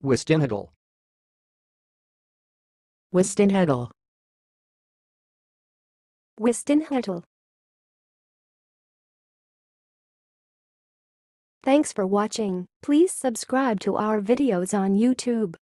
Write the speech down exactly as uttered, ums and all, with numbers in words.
Westinhotel. Westinhotel. Westinhotel. Thanks for watching. Please subscribe to our videos on YouTube.